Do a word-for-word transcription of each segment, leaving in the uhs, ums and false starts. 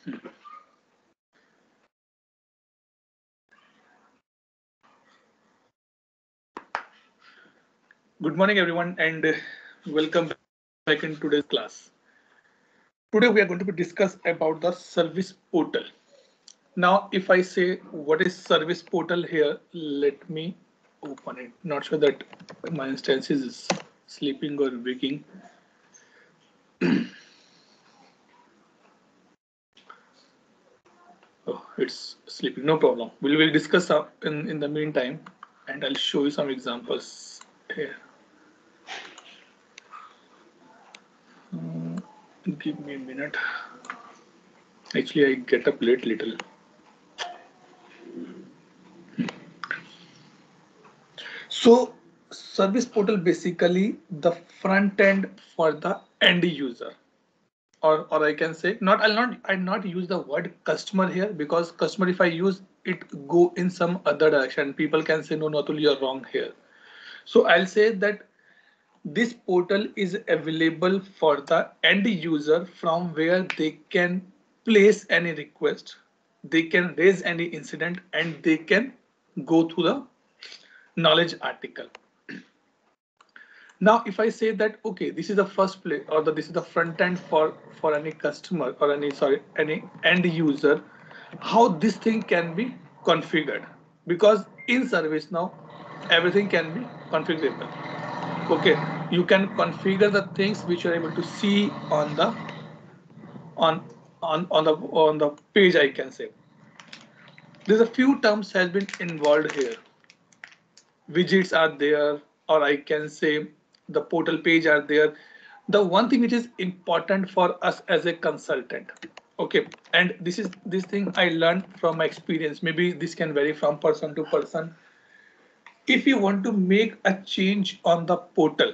Good morning, everyone, and welcome back in today's class. Today, we are going to be discuss about the service portal. Now, if I say what is service portal here, let me open it. Not sure that my instance is sleeping or waking. Oh, it's sleeping. No problem. We will discuss in in the meantime, and I'll show you some examples here. Give me a minute. Actually, I get up late little. So service portal basically the front end for the end user. Or, or I can say not I'll not I'll not use the word customer here, because customer, if I use it, go in some other direction. People can say no, Atul, you're wrong here. So I'll say that this portal is available for the end user, from where they can place any request, they can raise any incident, and they can go through the knowledge article. Now, if I say that, okay, this is the first place, or the, this is the front end for, for any customer or any, sorry, any end user, how this thing can be configured, because in ServiceNow, everything can be configurable. Okay, you can configure the things which you're able to see on the, on, on, on the, on the page, I can say. There's a few terms has been involved here. Widgets are there, or I can say the portal page are there. The one thing which is important for us as a consultant, okay, and this is this thing I learned from my experience. Maybe this can vary from person to person. If you want to make a change on the portal,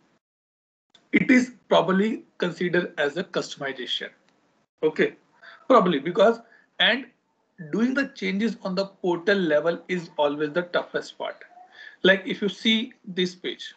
it is probably considered as a customization. Okay, probably, because and doing the changes on the portal level is always the toughest part. Like if you see this page,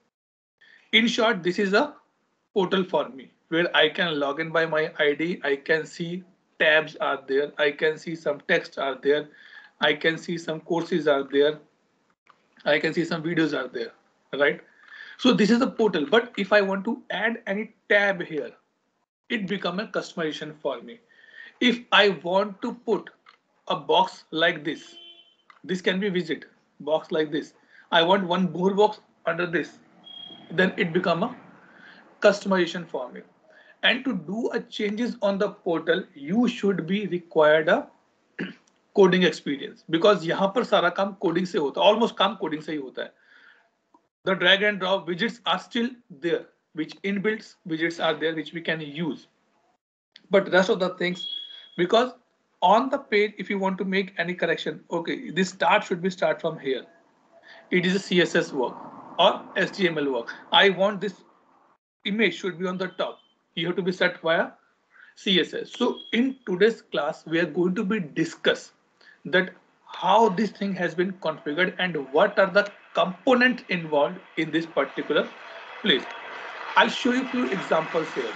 in short, this is a portal for me where I can log in by my I D. I can see tabs are there. I can see some text are there. I can see some courses are there. I can see some videos are there, right? So this is the portal. But if I want to add any tab here, it become a customization for me. If I want to put a box like this, this can be widget box like this. I want one more box under this, then it become a customization for me. And to do a changes on the portal, you should be required a coding experience, because यहाँ पर सारा काम coding से होता है, almost काम coding से ही होता है. The drag and drop widgets are still there, which inbuilt widgets are there which we can use. But rest of the things, because on the page, if you want to make any correction, okay, this start should be start from here. It is a C S S work or H T M L work. I want this image should be on the top. You have to be set via C S S. So in today's class, we are going to be discuss that how this thing has been configured and what are the components involved in this particular place. I'll show you a few examples here.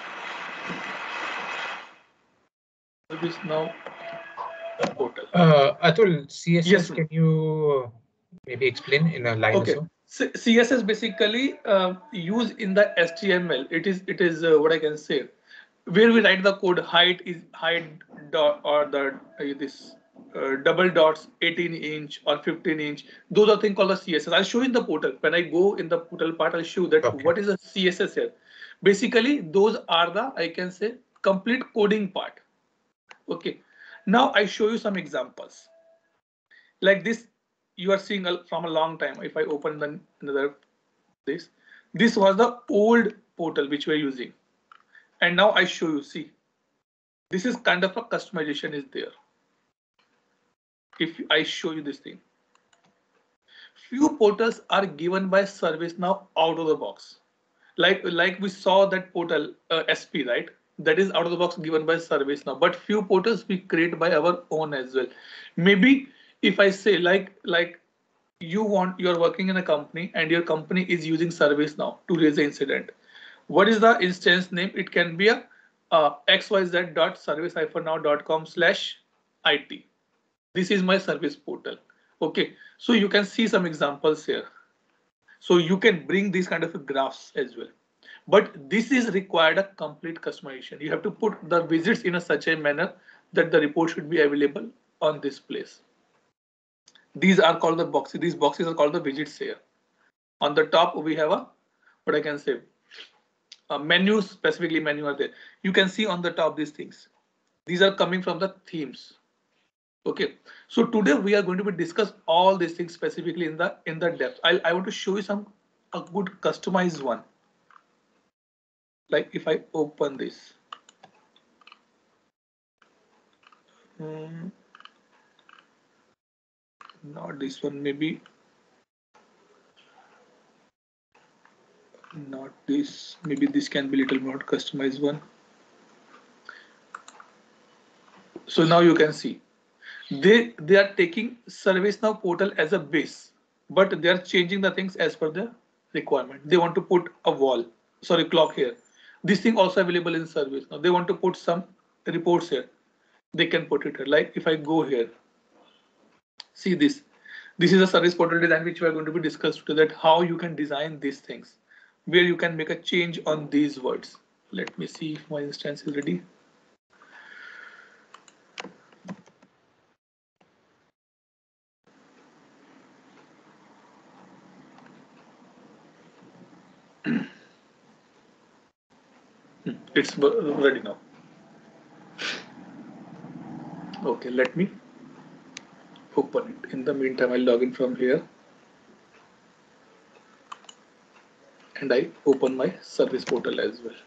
Service now portal. Uh, Atul, C S S, yes, can you maybe explain in a line okay. or so? C S S basically uh, used in the H T M L. It is it is uh, what I can say, where we write the code. Height is height dot or the uh, this uh, double dots eighteen inch or fifteen inch. Those are things called the C S S. I'll show you in the portal. When I go in the portal part, I'll show that okay. What is a C S S here. Basically, those are the, I can say, complete coding part. Okay. Now I show you some examples. Like this, you are seeing from a long time. If I open the another this, this was the old portal which we're using. And now I show you, see, this is kind of a customization is there. If I show you this thing, few portals are given by ServiceNow out of the box. Like, like we saw that portal uh, S P, right? That is out of the box given by ServiceNow, but few portals we create by our own as well. Maybe if I say like, like you want, you're working in a company and your company is using ServiceNow to raise an incident. What is the instance name? It can be a uh, xyz dot service now dot com slash it. This is my service portal. Okay, so you can see some examples here. So you can bring these kind of graphs as well. But this is required a complete customization. You have to put the widgets in a such a manner that the report should be available on this place. These are called the boxes. These boxes are called the widgets here. On the top, we have a, what I can say, a menu, specifically menu are there. You can see on the top these things. These are coming from the themes. Okay, so today we are going to be discuss all these things specifically in the in the depth. I I want to show you some a good customized one. Like if I open this, hmm, not this one, maybe not this. Maybe this can be little more customized one. So now you can see they they are taking ServiceNow portal as a base, but they are changing the things as per the requirement. They want to put a wall, sorry, clock here. This thing also available in ServiceNow. They want to put some reports here. They can put it here. Like if I go here, see this. This is a service portal design which we are going to be discussed today. That how you can design these things, where you can make a change on these words. Let me see if my instance is ready. It's ready now. Okay, let me open it. In the meantime, I'll log in from here and I open my service portal as well.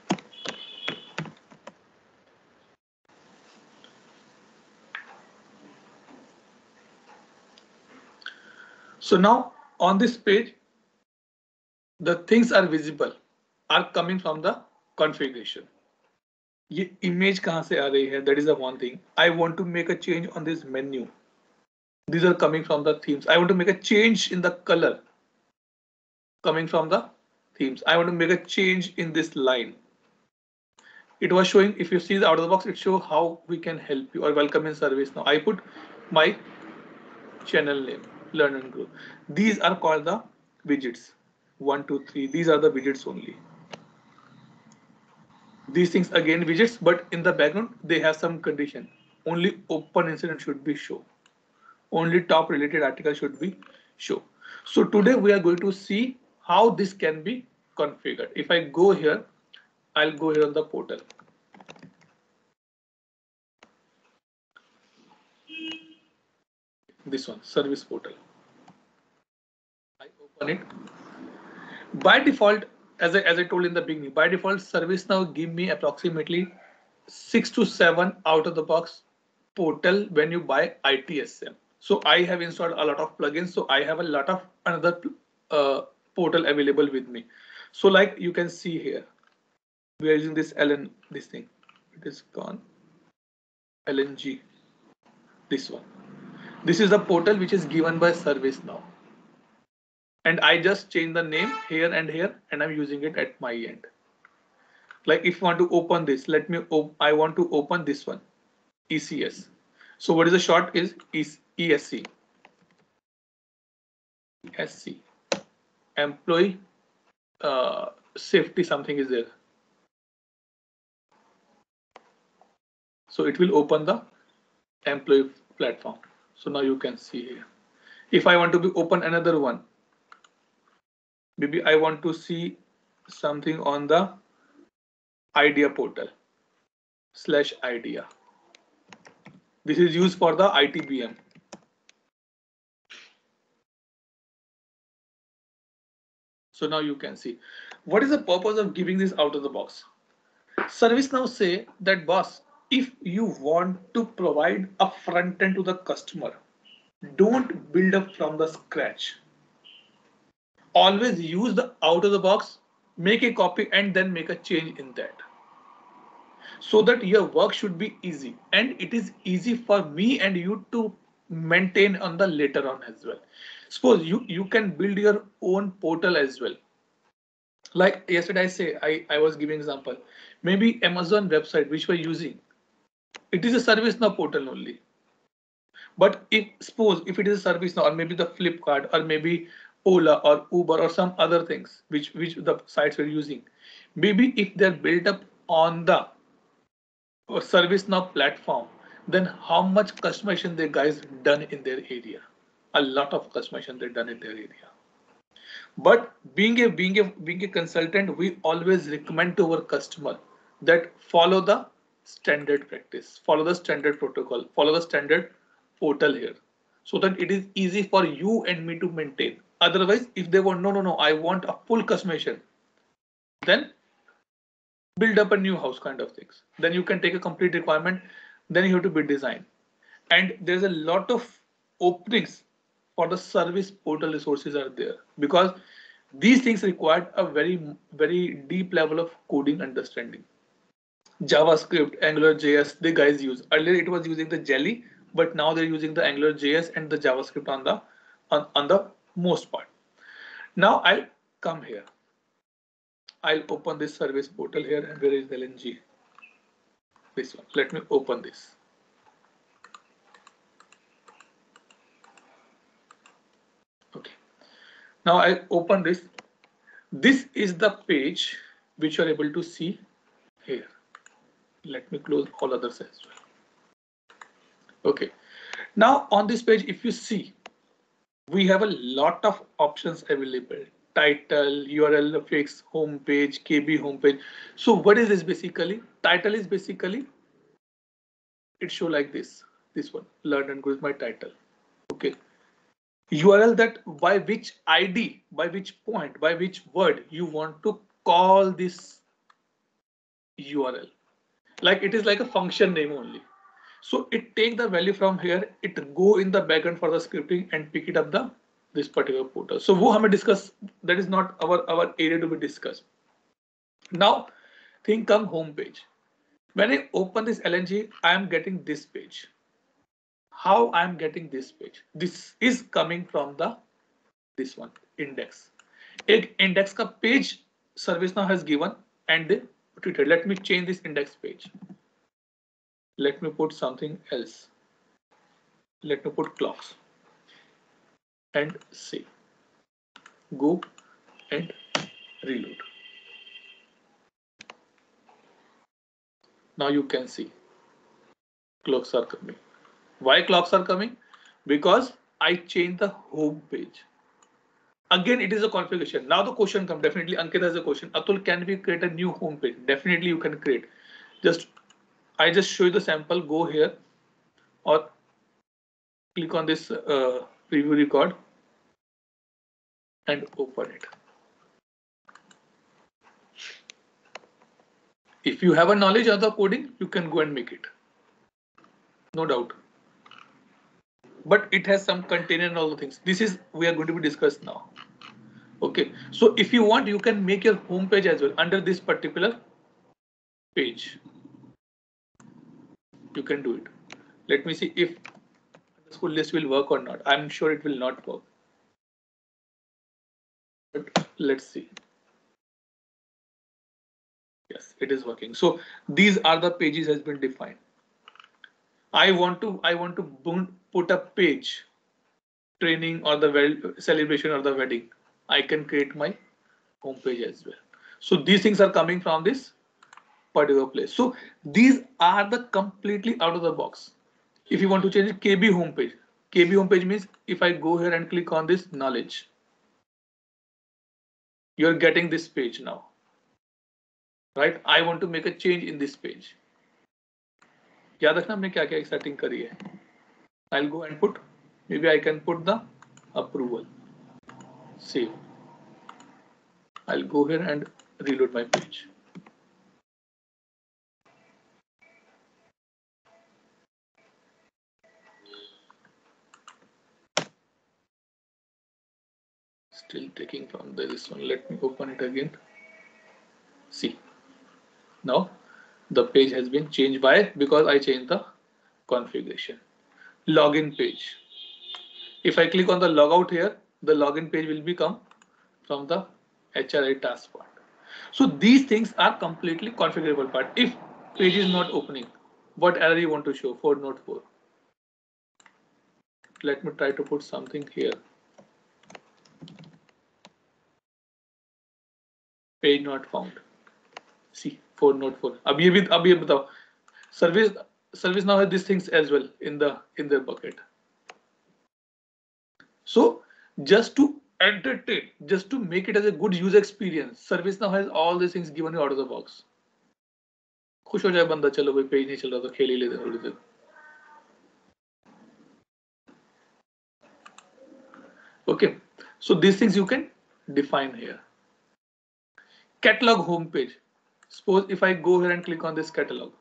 So now on this page, the things are visible, are coming from the configuration. ये image कहाँ से आ रही है? That is the one thing. I want to make a change on this menu. These are coming from the themes. I want to make a change in the color, coming from the themes. I want to make a change in this line. It was showing, if you see the out of the box, it shows how we can help you or welcome in ServiceNow. I put my channel name, learn and grow. These are called the widgets. One, two, three. These are the widgets only. These things again widgets, but in the background they have some condition. Only open incident should be show. Only top related article should be show. So today we are going to see how this can be configured. If I go here, I'll go here on the portal. This one, service portal. I open it. By default, as I, as I told in the beginning, by default, ServiceNow give me approximately six to seven out of the box portal when you buy I T S M. So I have installed a lot of plugins. So I have a lot of another uh, portal available with me. So like you can see here, we are using this L N, this thing, it is gone, L N G, this one. This is the portal which is given by ServiceNow. And I just change the name here and here, and I'm using it at my end. Like if you want to open this, let me, I want to open this one, E C S. So what is the short is E S C. E S C, employee uh, safety something is there. So it will open the employee platform. So now you can see here. If I want to be open another one, maybe I want to see something on the idea portal slash idea. This is used for the I T B M. So now you can see what is the purpose of giving this out of the box. ServiceNow say that boss, if you want to provide a front end to the customer, don't build up from the scratch. Always use the out of the box, make a copy and then make a change in that. So that your work should be easy and it is easy for me and you to maintain on the later on as well. Suppose you, you can build your own portal as well. Like yesterday I say, I, I was giving example. Maybe Amazon website which we're using, it is a ServiceNow portal only. But if suppose if it is a ServiceNow or maybe the Flipkart or maybe Ola or Uber or some other things which which the sites we're using, maybe if they're built up on the ServiceNow platform, then how much customization they guys done in their area? A lot of customization they done in their area. But being a being a being a consultant, we always recommend to our customer that follow the standard practice, follow the standard protocol, follow the standard portal here, so that it is easy for you and me to maintain. Otherwise, if they want no no no, I want a full customization, then build up a new house kind of things. Then you can take a complete requirement, then you have to build design. And there's a lot of openings for the service portal resources are there, because these things required a very, very deep level of coding understanding. JavaScript, Angular J S, the guys use. Earlier it was using the Jelly, but now they're using the Angular J S and the JavaScript on the on, on the most part. Now I'll come here. I'll open this service portal here, and where is L N G? This one. Let me open this. Okay. Now I open this. This is the page which you are able to see here. Let me close all others as well. Okay. Now on this page, if you see, we have a lot of options available. Title, U R L fix, home page, K B homepage. So what is this basically? Title is basically, it show like this. This one, learn and grow is my title. Okay. U R L that by which I D, by which point, by which word you want to call this U R L. Like it is like a function name only. So it take the value from here, it go in the backend for the scripting and pick it up the this particular portal. So wo hame discuss, that is not our, our area to be discussed. Now think come home page. When I open this L N G, I am getting this page. How I am getting this page? This is coming from the this one index. Ek index ka page ServiceNow has given and they put it. Let me change this index page. Let me put something else. Let me put clocks and save. Go and reload. Now you can see clocks are coming. Why clocks are coming? Because I changed the home page. Again, it is a configuration. Now the question comes. Definitely, Ankit has a question. Atul, can we create a new home page? Definitely, you can create. Just I just show you the sample. Go here or click on this uh, preview record and open it. If you have a knowledge of the coding, you can go and make it. No doubt. But it has some container and all the things. This is we are going to be discussed now. Okay. So if you want, you can make your home page as well under this particular page. You can do it. Let me see if the school list will work or not. I'm sure it will not work. But let's see. Yes, it is working. So these are the pages has been defined. I want to I want to put a page, training or the celebration or the wedding. I can create my home page as well. So these things are coming from this particular place. So these are the completely out of the box. If you want to change it, K B homepage. K B homepage means if I go here and click on this knowledge, you're getting this page now. Right? I want to make a change in this page. याद रखना हमने क्या क्या setting करी है. I'll go and put, maybe I can put the approval. Save. I'll go here and reload my page. Still taking from this one. Let me open it again. See. Now the page has been changed by because I changed the configuration. Login page. If I click on the logout here, the login page will become from the H R I task part. So these things are completely configurable part. If page is not opening, what error you want to show for node four? Let me try to put something here. Page not found. See, for node four. अब ये भी अब ये बताओ. Service service now has these things as well in the in their bucket. So just to entertain, just to make it as a good user experience, service now has all these things given you out of the box. खुश हो जाए बंदा, चलो भाई page नहीं चल रहा तो खेल ही लेते थोड़ी देर. Okay, so these things you can define here. Catalog home page. Suppose if I go here and click on this catalog,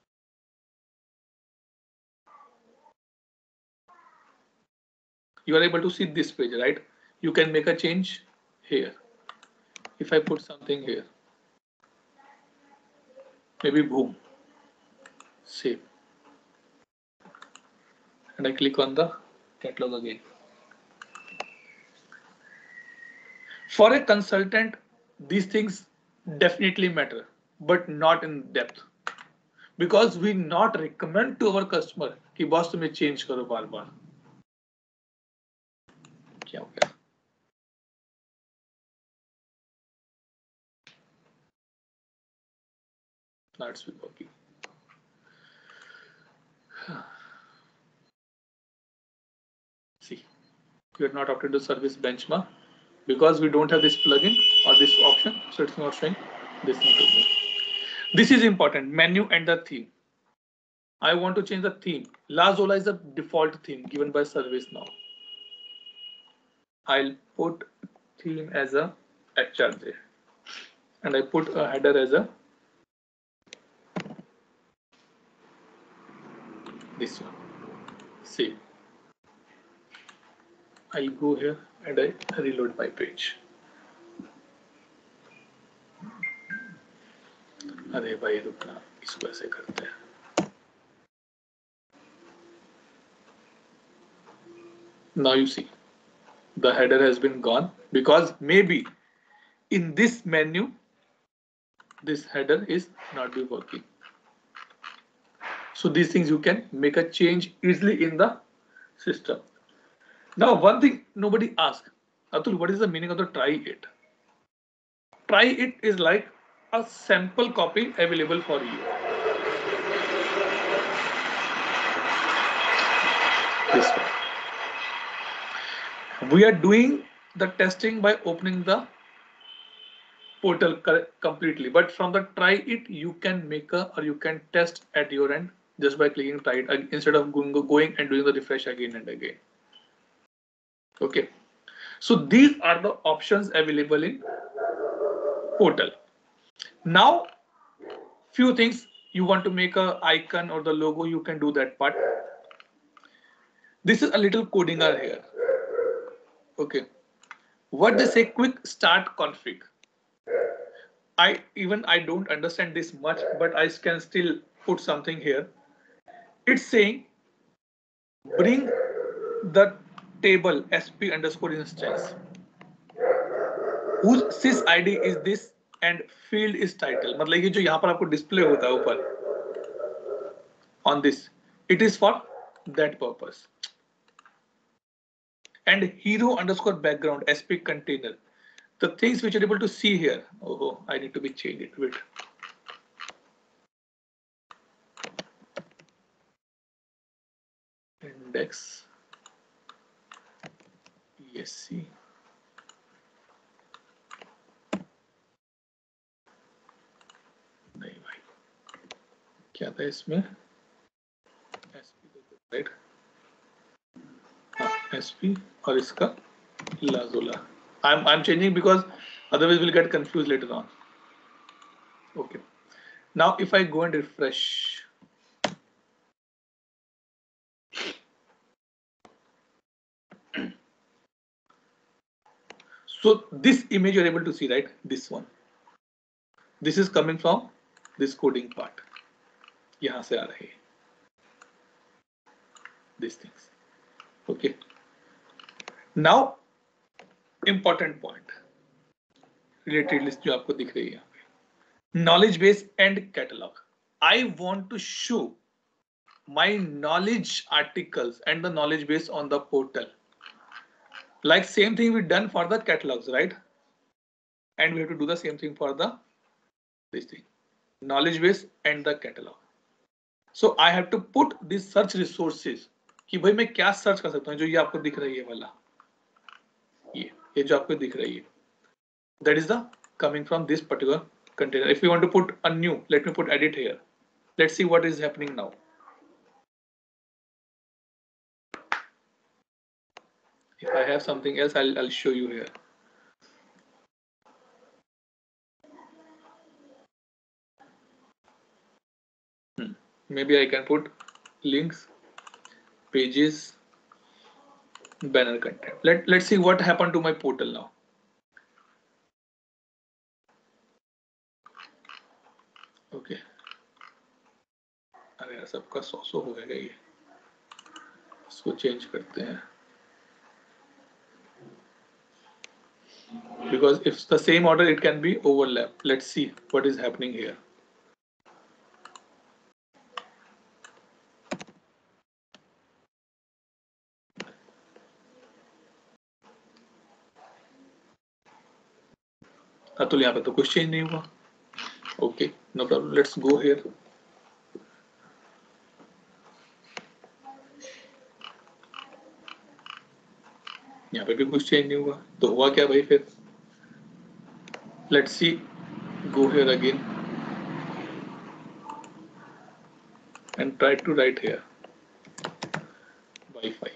you are able to see this page, right? You can make a change here. If I put something here, maybe boom, save, and I click on the catalog again. For a consultant, these things definitely matter, but not in depth, because we not recommend to our customer कि boss तुम्हें change करो बार बार. क्या हो गया? Let's be working. See, we are not opted to service benchmark because we don't have this plugin or this option, so it's not showing this thing to me. This is important. Menu and the theme. I want to change the theme. Lazola is the default theme given by ServiceNow. I'll put theme as a H R J, and I put a header as a this one. See, I'll go here and I reload my page. अरे भाई रुकना, इसको ऐसे करते हैं. Now you see, the header has been gone because maybe in this menu, this header is not be working. So these things you can make a change easily in the system. Now, one thing nobody asked, Atul, what is the meaning of the try it? Try it is like a sample copy available for you. This one. We are doing the testing by opening the portal completely, but from the try it, you can make a or you can test at your end just by clicking try it instead of going, going and doing the refresh again and again. Okay, so these are the options available in portal. Now, few things you want to make a icon or the logo, you can do that part. This is a little coding are here. Okay, what they say, quick start config. I even I don't understand this much, but I can still put something here. It's saying bring the table sp underscore instance whose sys id is this and field is title. मतलब ये जो यहाँ पर आपको display होता है ऊपर on this, it is for that purpose. And hero underscore background sp container. The things which you're able to see here. Oh, I need to be changed it. Wait. Index. Yes, see. नहीं भाई, क्या था इसमें? Right, SP और इसका लाजोला. I'm I'm changing because otherwise we'll get confused later on. Okay. Now if I go and refresh, so this image you're able to see, right? This one. This is coming from this coding part. यहाँ से आ रहे हैं these things. Okay. Now, important point related list जो आपको दिख रही है यहाँ पे. knowledge base and catalog. I want to show my knowledge articles and the knowledge base on the portal. Like same thing we done for the catalogs, right? And we have to do the same thing for the this thing, knowledge base and the catalog. So I have to put these search resources कि भाई मैं क्या search कर सकता हूँ, जो ये आपको दिख रही है वाला, ये ये जो आपको दिख रही है, that is the coming from this particular container. If we want to put a new, let me put edit here. Let's see what is happening now. If I have something else, I'll, I'll show you here. Hmm. Maybe I can put links, pages, banner content. Let, let's see what happened to my portal now. Okay. अरे यार सबका सौ सौ हो गया ये, इसको change करते हैं. Because if it's the same order, it can be overlap. Let's see what is happening here. Atul यहाँ पे तो कुछ चेंज नहीं हुआ. Okay, no problem. Let's go here. यहाँ पे भी कुछ चेंज नहीं हुआ, तो हुआ क्या भाई फिर? Let's see. Go here again and try to write here Wi-Fi.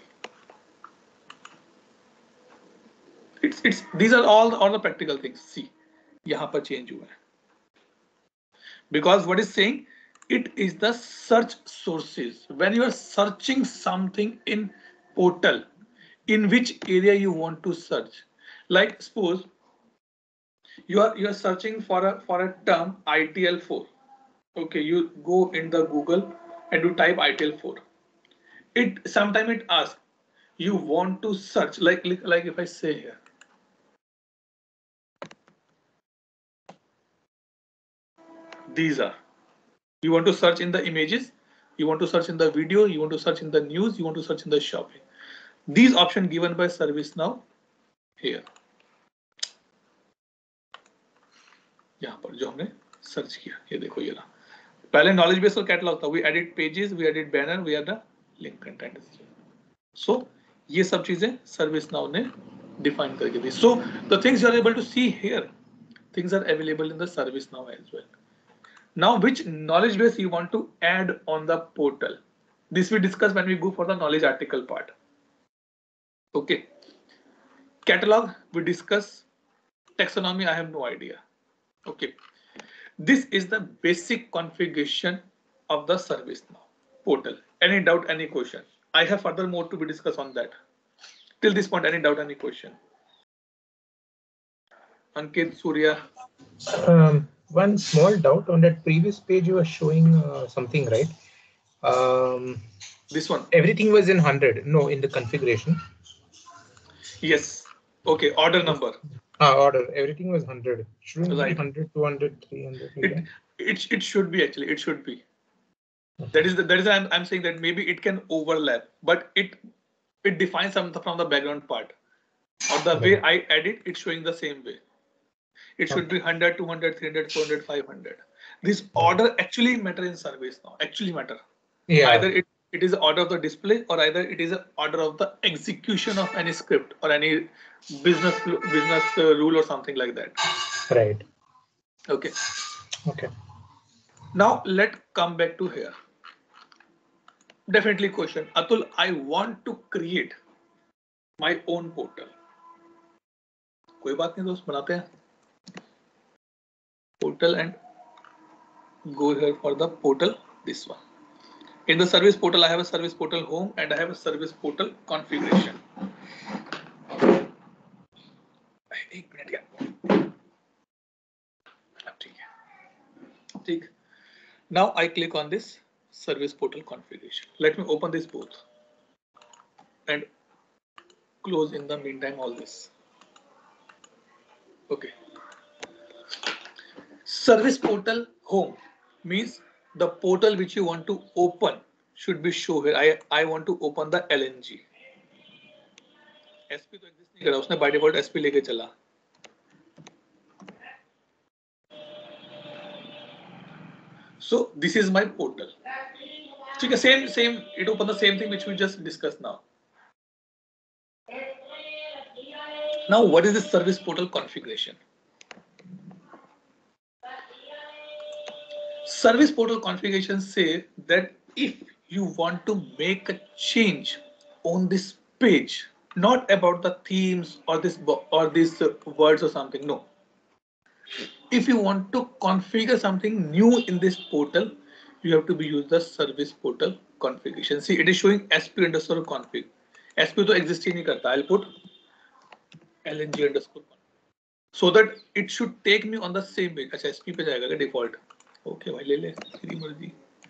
It's it's these are all all the practical things. See, यहाँ पर change हुआ है. Because what is saying, it is the search sources. When you are searching something in portal, in which area you want to search. Like suppose you are you are searching for a for a term I T L four. Okay, you go in the Google and you type I T L four. It sometime it asks you want to search, like like if I say here, these are, you want to search in the images, you want to search in the video, you want to search in the news, you want to search in the shopping. These options given by ServiceNow here. यहाँ पर जो हमने search किया, ये देखो ये रहा. पहले नॉलेज बेस और कैटलॉग था. We edit pages, we edit banner, we are the link content. So ये सब चीजें ServiceNow ने डिफाइन करके दी. So the things you are able to see here, things are available in the ServiceNow as well. Now, which knowledge base you want to add on the portal? This we discuss when we go for the knowledge article part. Okay. Catalog we discuss. Taxonomy I have no idea. Okay. This is the basic configuration of the ServiceNow portal. Any doubt, any question? I have further more to be discussed on that. Till this point, any doubt, any question? Ankit, Surya. Um, one small doubt on that previous page, you were showing uh, something, right? Um, this one. Everything was in one hundred. No, in the configuration. Yes. Okay. Order number. Ah, order. Everything was one hundred. Shouldn't right. be one hundred, two hundred, three hundred. It, it it should be actually. It should be. Okay. That is the, that is I'm I'm saying that maybe it can overlap, but it it defines something from the background part, or the right. way I edit, it's showing the same way. It should okay. be one hundred, two hundred, three hundred, four hundred, five hundred. This order actually matter in ServiceNow. Actually matter. Yeah. Either it, it is order of the display, or either it is an order of the execution of any script or any business business uh, rule or something like that. Right. Okay. Okay. Now let's come back to here. Definitely question. Atul, I want to create my own portal. कोई बात नहीं दोस्त, बनाते हैं. Portal and go here for the portal, this one. In the service portal, I have a service portal home and I have a service portal configuration. एक minute क्या? ठीक है. ठीक. Now I click on this service portal configuration. Let me open this both and close in the meantime all this. Okay. Service portal home means the portal which you want to open should be show here. I I want to open the L N G. S P तो exist नहीं कर रहा, उसने by default S P लेके चला. So this is my portal. ठीक है, same same it open the same thing which we just discussed now. Now what is the service portal configuration? Service portal configuration say that if you want to make a change on this page, not about the themes or this or these uh, words or something, no. If you want to configure something new in this portal, you have to be use the service portal configuration. See, it is showing sp underscore config. Sp तो exist ही नहीं करता. I'll put lng underscore config so that it should take me on the same page. अच्छा, sp पे जाएगा क्या default? Okay, भाई ले ले तेरी मर्जी.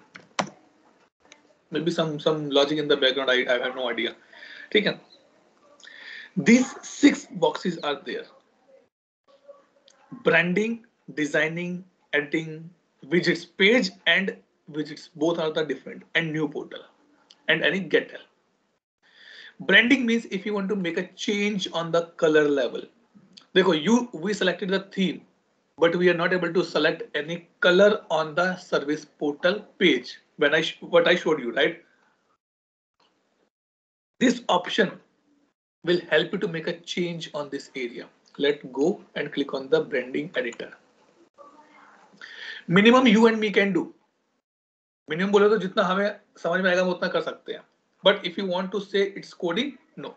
Maybe some some logic in the background. I I have no idea. ठीक है. These six boxes are there. Branding, designing, editing, widgets, page and widgets both are the different, and new portal and any getter. Branding means if you want to make a change on the color level. देखो, you we selected the theme, but we are not able to select any color on the service portal page. When I what I showed you, right? This option will help you to make a change on this area. Let's go and click on the branding editor. Minimum you and me can do. Minimum बोले तो जितना हमें समझ में आएगा हम उतना कर सकते हैं. But if you want to say it's coding, no.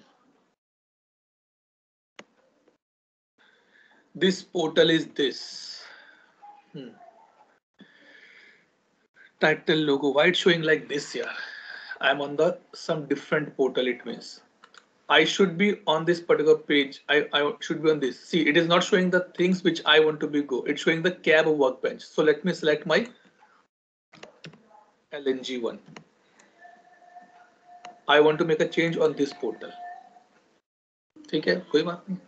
This portal is this. Hmm. Title logo. Why it's showing like this here? I'm on the some different portal. It means I should be on this particular page. I, I should be on this. See, it is not showing the things which I want to be go. It's showing the cab workbench. So let me select my L N G one. I want to make a change on this portal. ठीक है, कोई बात नहीं.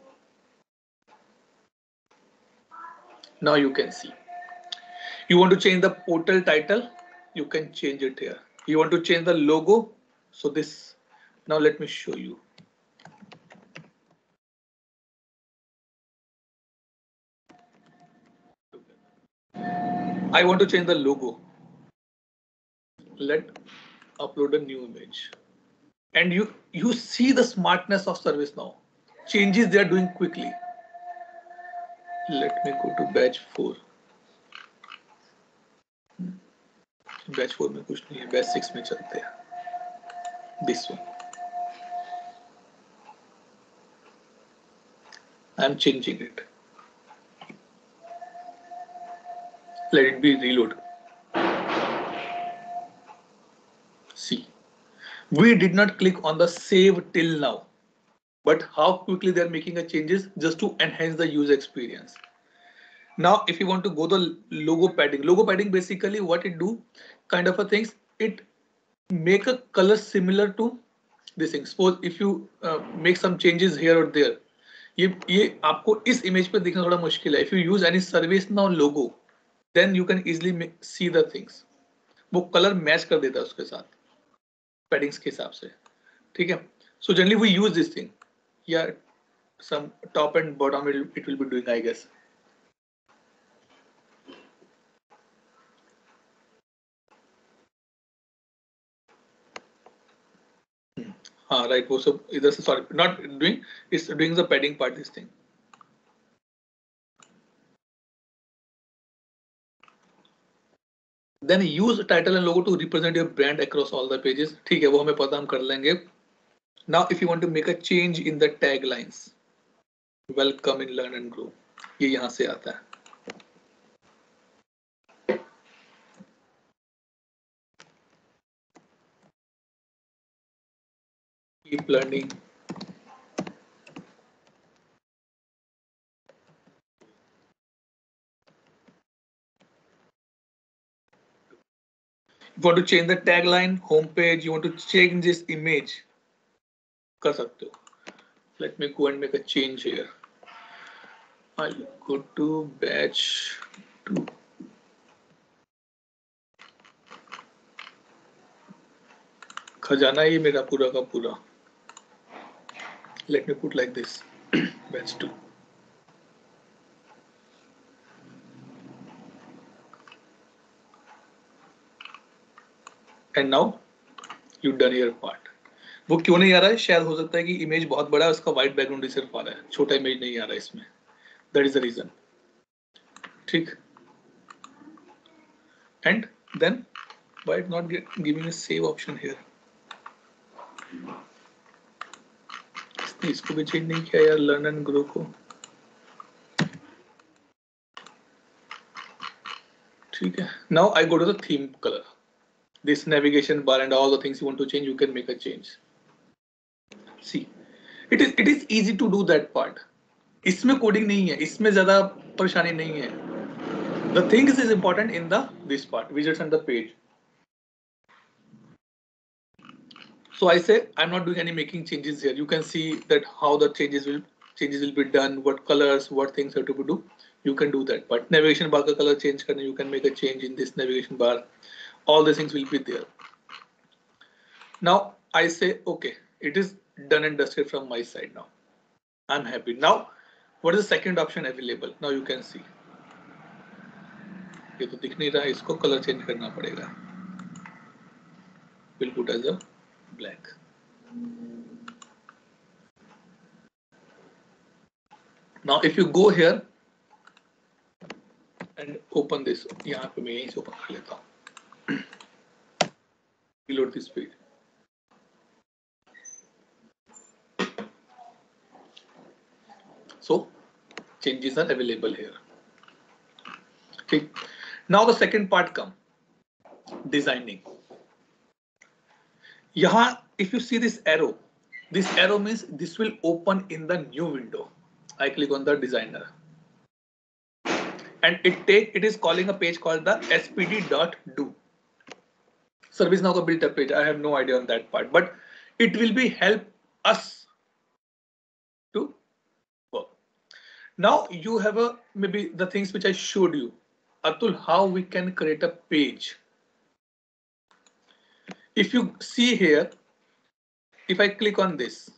Now you can see. You want to change the portal title, you can change it here. You want to change the logo, so this. Now let me show you. I want to change the logo. Let upload a new image. And you you see the smartness of ServiceNow. Changes they are doing quickly. Let me go to batch four. Batch four में कुछ नहीं है, batch six में चलते हैं. This one. I am changing it. Let it be reload. See, we did not click on the save till now, but how quickly they are making a changes just to enhance the user experience. Now, if you want to go the logo padding, logo padding basically what it do, kind of a things, it make a color similar to this thing. Suppose if you uh, make some changes here or there, ये ये आपको इस image पे दिखना थोड़ा मुश्किल है. If you use any ServiceNow logo, then you can easily make, see the things. वो कलर मैच कर देता है उसके साथ पैडिंग्स के हिसाब से. ठीक है. So generally we use this thing. Yeah, some top and bottom it, it will be doing, I guess. हाँ right, वो सब इधर से sorry not doing, it's doing the padding part this thing. Then use title and logo to represent your brand across all the pages. ठीक है, वो हमें पता हम कर लेंगे. Now if you want to make a change in the taglines, welcome in learn and grow, ये यहाँ से आता है. Keep learning. You want to change the tagline, homepage, you want to change this image, कर सकते हो. Let me go and make a change here. I'll go to batch two. खजाना ये मेरा पूरा का पूरा. Let me put like this. Batch two. And now you done your part. वो क्यों नहीं आ रहा है? शायद हो सकता है कि इमेज बहुत बड़ा है, उसका व्हाइट बैकग्राउंड ही सिर्फ आ रहा है, छोटा इमेज नहीं आ रहा है इसमें. That is the reason. ठीक. And then why it not get, giving a save option here? इसको भी चेंज नहीं किया यार, लर्न एंड ग्रो को. ठीक है. Now I go to the theme color. This navigation bar and all the things you want to change, you can make a change. See, it is it is easy to do that part. इसमें coding नहीं है, इसमें ज्यादा परेशानी नहीं है. The things is important in the this part, widgets and the page. So I say I'm not doing any making changes here. You can see that how the changes will changes will be done, what colors, what things have to be do. You can do that. But navigation bar ka color change karna, you can make a change in this navigation bar. All the things will be there. Now I say okay, it is done and dusted from my side now. I'm happy. Now what is the second option available? Now you can see. ये तो दिख नहीं रहा है, इसको colour change करना पड़ेगा. We'll put as a black. Now if you go here and open this, यहाँ पे मैं यहीं से open कर लेता हूँ. Reload this page. So changes are available here. Okay. Now the second part come, designing. Yahan, if you see this arrow, this arrow means this will open in the new window. I click on the designer, and it take it is calling a page called the S P D dot do. ServiceNow ka built up page. I have no idea on that part, but it will be help us to work. Now you have a maybe the things which I showed you, Atul, how we can create a page. If you see here, if I click on this,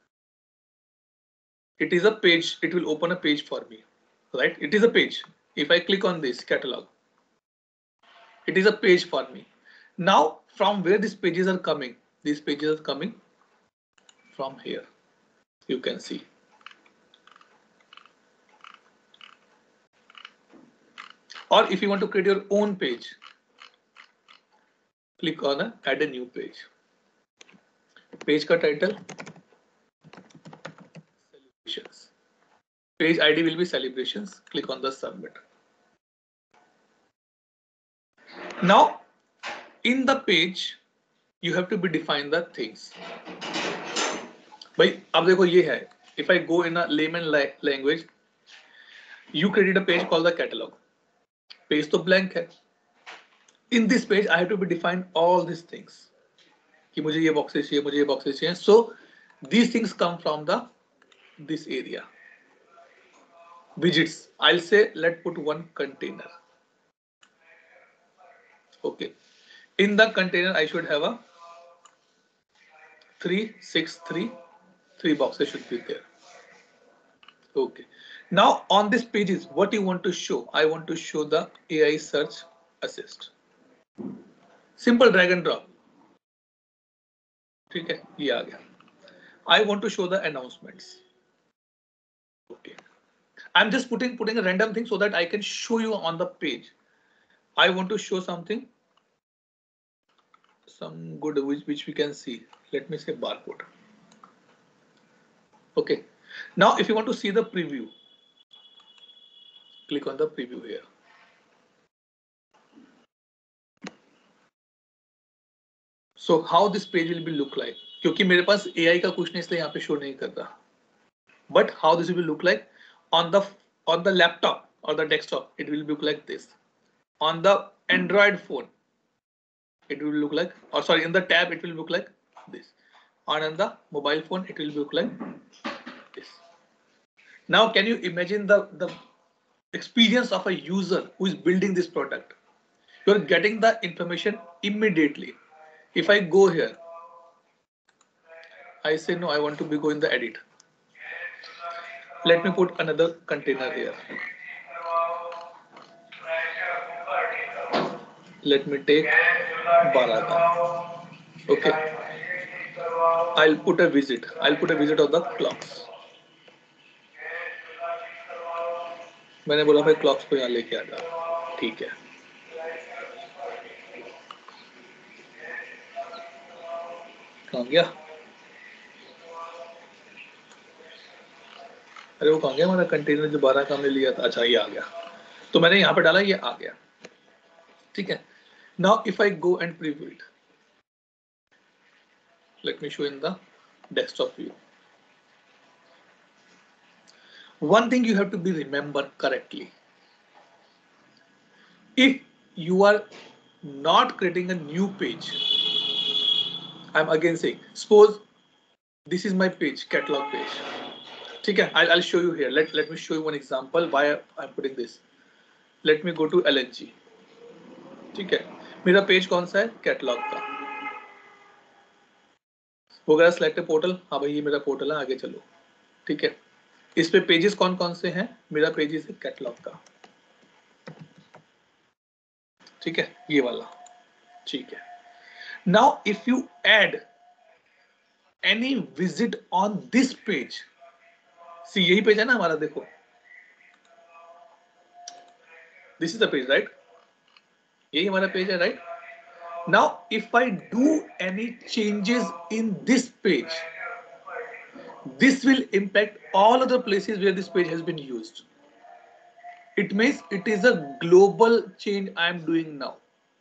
it is a page, it will open a page for me, right? It is a page. If I click on this catalog, it is a page for me. Now from where these pages are coming, these pages are coming from here. You can see. Or if you want to create your own page, click on a add a new page. Page ka title, celebrations. Page I D will be celebrations. Click on the submit. Now in the page you have to be define the things. भाई अब देखो ये है. If I go in a layman language, you created a page called the catalog. Page तो blank है. In this page I have to be define all these things. कि मुझे ये boxes चाहिए, मुझे ये boxes चाहिए. So these things come from the this area. Widgets. I'll say let put one container. Okay. In the container I should have a three, six, three, three boxes should be there. Okay. Now on this pages, what you want to show? I want to show the A I search assist. Simple drag and drop. ठीक है, ये आ गया. I want to show the announcements. Okay. I'm just putting putting a random thing so that I can show you on the page. I want to show something, some good which which we can see. Let me say barcode. Okay. Now if you want to see the preview, click on the preview here. So how this page will be look like? क्योंकि मेरे पास A I का कुछ नहीं इसलिए यहाँ पे show नहीं करता. But how this will look like on the on the laptop or the desktop, it will look like this. On the Android phone, it will look like, or sorry, in the tab it will look like this. And on the mobile phone, it will look like this. Now can you imagine the the experience of a user who is building this product? You are getting the information immediately. If I go here, I say no, I want to be go in the edit. Let me put another container here. Let me take Barada. Okay. I'll put a visit. I'll put a visit of the clocks. मैंने बोला भाई clocks को यहाँ लेके आ जा. ठीक है. कहाँ गया? अरे वो कहाँ गया हमारा कंटेनर जो बारह का हमने लिया था? अच्छा ये आ गया. तो मैंने यहाँ पे डाला, ये आ गया. ठीक है. Now if I go and preview it, let me show in the desktop view. One thing you have to be remember correctly. If you are not creating a new page, I'm again saying, suppose this is my page, catalog page. Okay, I'll, I'll show you here. Let, let me show you one example why I'm putting this. Let me go to L N G. ठीक है, मेरा page कौन सा है? Catalogue का. हो गया select portal. हाँ भाई ये मेरा पोर्टल है, आगे चलो. ठीक है, इस पे पेजेस कौन कौन से हैं? मेरा पेजेस है कैटलॉग का. ठीक है, ये वाला. ठीक है. Now if you add any visit on this page, see यही पेज है ना हमारा, देखो this is the page, right? यही हमारा पेज है, right? Now if I do any changes in this page, this will impact all other places where this page has been used. It means it is a global change I am doing now.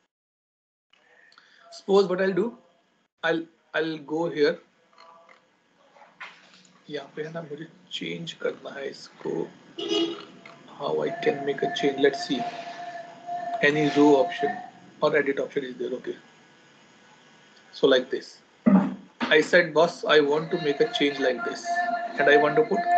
Suppose what I'll do, I'll I'll go here. यहाँ पे है ना, मुझे change करना है इसको. How I can make a change? Let's see. Any row option or edit option is there? Okay. So like this. I said, boss, I want to make a change like this, and I want to put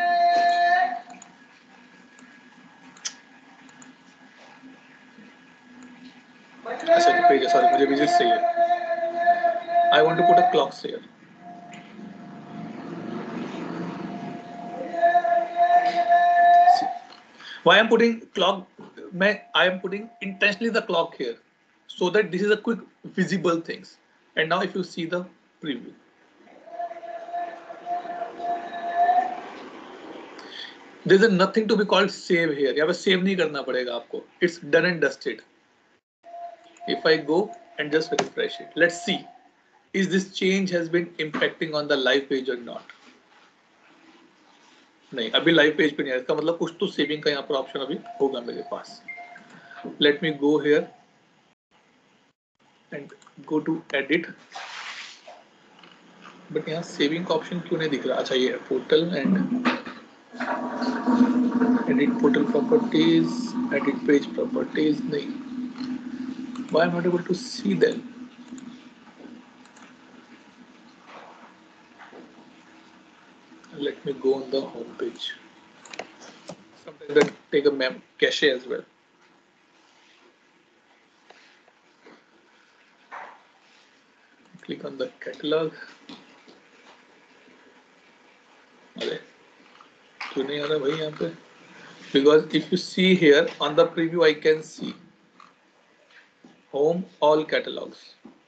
अच्छा page, sorry, मुझे visits चाहिए. I want to put a clocks here. See, why I'm putting clock? I am putting intentionally the clock here, so that this is a quick visible things. And now if you see the preview, there is nothing to be called save here. यहाँ पे save नहीं करना पड़ेगा आपको. It's done and dusted. If I go and just refresh it, let's see, is this change has been impacting on the live page or not? नहीं, अभी live page पे नहीं है. इसका मतलब कुछ तो saving का यहाँ पर option अभी होगा मेरे पास. Let me go here and go to edit. But यहाँ saving का option क्यों नहीं दिख रहा? अच्छा ये portal and edit portal properties, edit page properties. नहीं. Why am I not able to see them? Let me go on the home page. Sometimes that take a mem cache as well. Click on the catalog. अरे क्यों नहीं आ रहा भाई यहाँ पे? Because if you see here on the preview, I can see home all catalogs.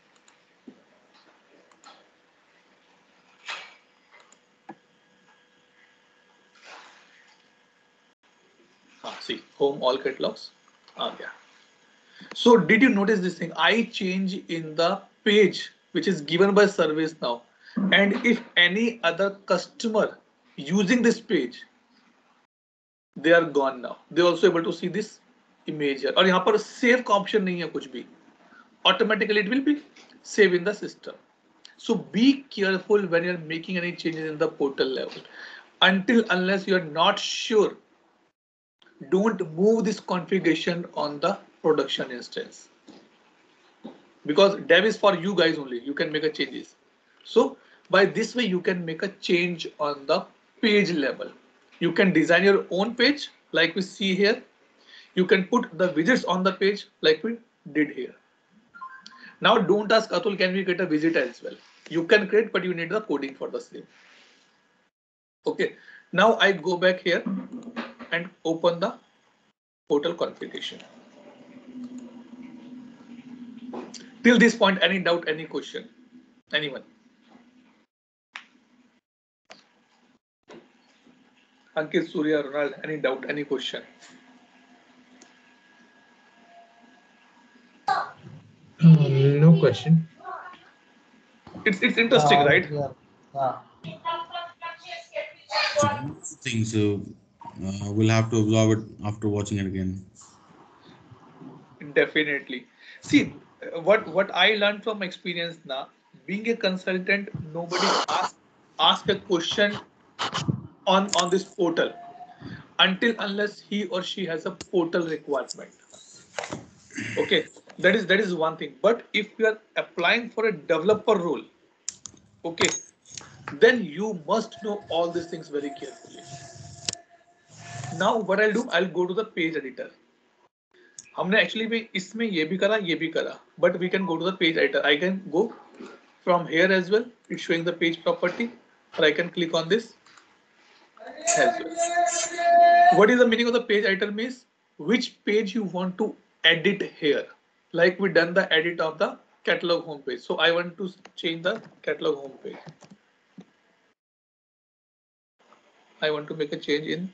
Ah, see home all catalogs. Ah, yeah. So did you notice this thing? I change in the page which is given by service now, and if any other customer using this page, they are gone now. They are also able to see this image here. और यहाँ पर save का option नहीं है कुछ भी. Automatically it will be saved in the system. So be careful when you are making any changes in the portal level. Until unless you are not sure, don't move this configuration on the production instance. Because dev is for you guys only. You can make a changes. So by this way you can make a change on the page level. You can design your own page like we see here. You can put the widgets on the page like we did here. Now don't ask Atul, can we create a widget as well? You can create, but you need the coding for the same. Okay, now I go back here and open the portal configuration. Till this point, any doubt, any question? Anyone? Ankit, Surya, Ronald, any doubt, any question? Um, no question. It's it's interesting, Uh, right? yeah. Yeah. So things so uh, we'll have to absorb it after watching it again. Definitely. See, uh, what what I learned from experience now, being a consultant, nobody ask ask a question on on this portal until unless he or she has a portal requirement. Okay, that is that is one thing. But if you are applying for a developer role, okay, then you must know all these things very carefully. Now what I'll do, I'll go to the page editor. हमने actually भी इसमें ये भी करा ये भी करा but we can go to the page editor I can go from here as well it's showing the page property और I can click on this as well. What is the meaning of the page editor means which page you want to edit here, like we done the edit of the catalog homepage. So I want to change the catalog homepage. I want to make a change in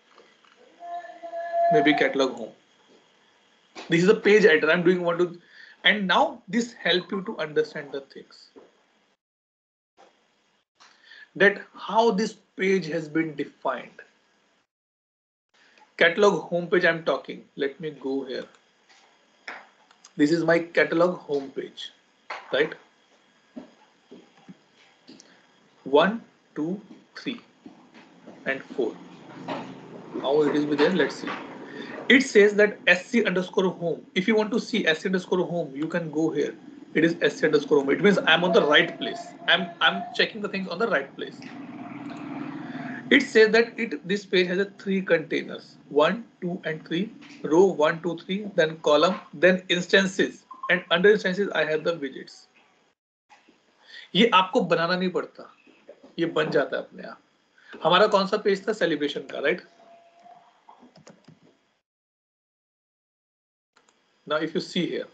maybe catalog home. This is a page editor. I'm doing want to, and now this help you to understand the things, that how this page has been defined. Catalog homepage I'm talking. Let me go here. This is my catalog homepage, right? One, two, three, and four. How it is with there? Let's see. It says that sc underscore home. If you want to see sc underscore home, you can go here. It is sc underscore home. It means I'm on the right place. I'm I'm checking the things on the right place. It says that it this page has a three containers, one, two, and three. Row one, two, three, then column, then instances, and under instances I have the widgets. ये आपको बनाना नहीं पड़ता, ये बन जाता है अपने आप. हमारा कौन सा पेज था? सेलिब्रेशन का, right? Now if you see here,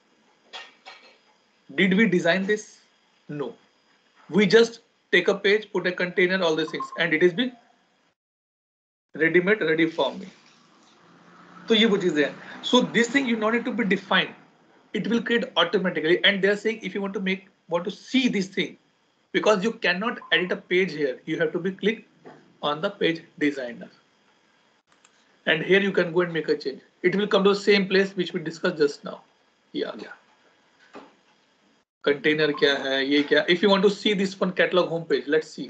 did we design this? No. We just take a page, put a container, all these things, and it is been ready-made, ready for me. So ये वो चीजें हैं. So this thing you don't need to be defined. It will create automatically. And they're saying if you want to make, want to see this thing, because you cannot edit a page here, you have to be click on the page designer. And here you can go and make a change. It will come to the same place which we discussed just now. Yeah, yeah. Container क्या है? ये क्या? If you want to see this one catalog homepage, let's see.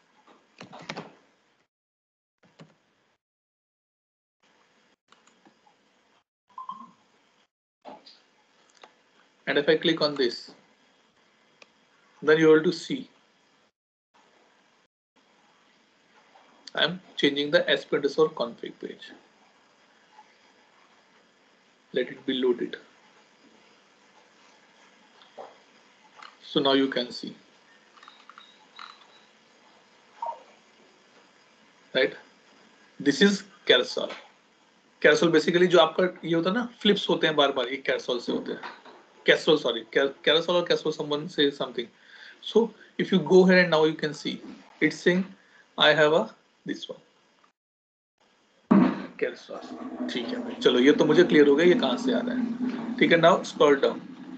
And if I click on this, then you are able to see. I'm changing the sp underscore config page. Let it be loaded. So now you can see, right? This is carousel. Carousel basically जो आपका ये होता है ना, flips होते हैं बार बार, ये carousel से होते हैं. Carousel, sorry, carousel or carousel, someone says something. So if you go here and now you can see, it's saying I have a this one. Carousel. ठीक है भाई, चलो ये तो मुझे क्लियर हो गया ये कहाँ से आ रहा है. ठीक है, now scroll down.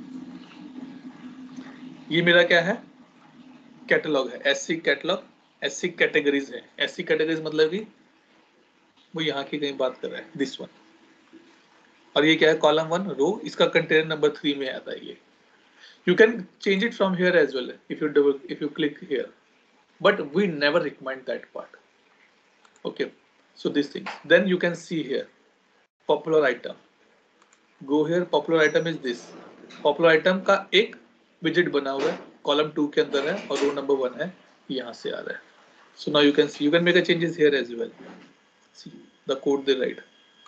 ये मेरा क्या है? कैटलॉग है. एससी कैटलॉग, एससी कैटेगरीज है. एससी कैटेगरीज मतलब कि वो यहाँ की कहीं बात कर रहा है, दिस वन. और ये क्या है? Column one, row. इसका कंटेनर नंबर थ्री में आता है ये. You can change it from here as well if you double if you click here, but we never recommend that part. Okay, so this thing. Then you can see here popular item. Go here, popular item is this. Popular item का एक visit बना हुआ है, column to के अंदर है और रो number one है, यहाँ से आ रहा है. So now you can see, you can make a changes here as well. See the code they write.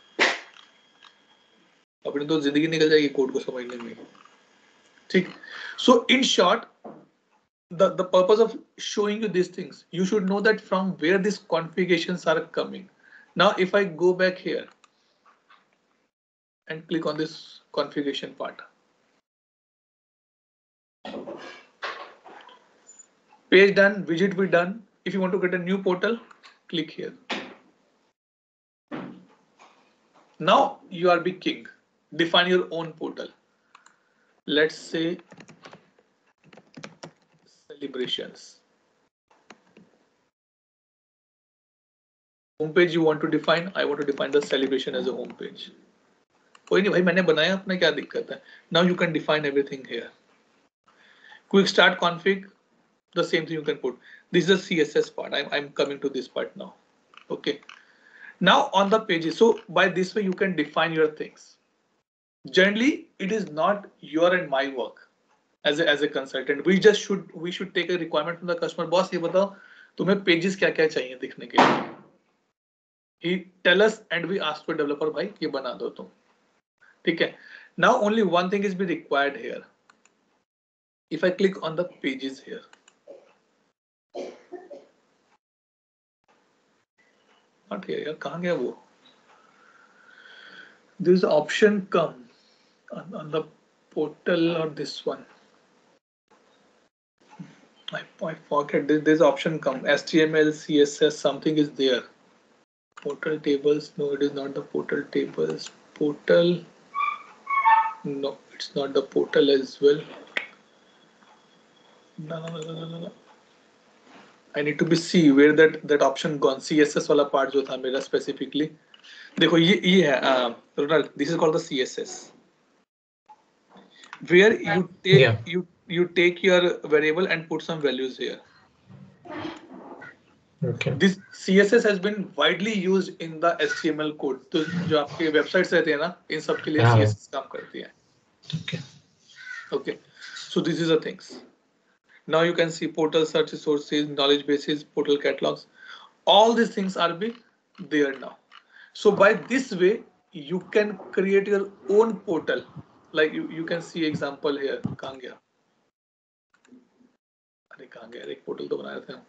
अपनी तो जिंदगी निकल जाएगी कोड को समझने में, ठीक. So in short, the the purpose of showing you these things, you should know that from where these configurations are coming. Now if I go back here and click on this configuration part, page done, widget we done. If you want to get a new portal, click here. Now you are big king. Define your own portal. Let's say celebrations. Homepage you want to define. I want to define the celebration as a homepage. कोई नहीं भाई, मैंने बनाया अपना, क्या दिक्कत है. Now you can define everything here. Quick start config, the same thing you can put. This is the C S S part. I'm, I'm coming to this part now. Okay. Now on the pages, so by this way you can define your things. Generally, it is not your and my work as a as a consultant. We just should we should take a requirement from the customer. Boss, ये बताओ तुम्हें pages क्या क्या चाहिए दिखने के लिए. He tell us and we ask for developer, भाई ये बना दो तुम, ठीक है. Now only one thing is be required here. If I click on the pages here, not here यार, कहाँ गया वो? This option come on, on the portal or this one. I, I forget this, this option come H T M L, C S S, something is there. Portal tables, no, it is not the portal tables. Portal, no, it's not the portal as well. No, no, no, no, no, no. I need to be see where that that option gone. C S S वाला part जो था मेरा specifically. देखो ये ये है, uh, Ronald, this is called the C S S. Where you take Yeah. you you take your variable and put some values here. Okay. This C S S has been widely used in the H T M L code. तो जो आपके websites रहते हैं ना, इन सब के लिए हाँ. C S S काम करती है. Okay. Okay. So this is the things. Now you can see portal search sources, knowledge bases, portal catalogs. All these things are be there now. So by this way, you can create your own portal. Like you, you can see example here. कहाँ गया? अरे कहाँ गया? एक portal तो बनाया था.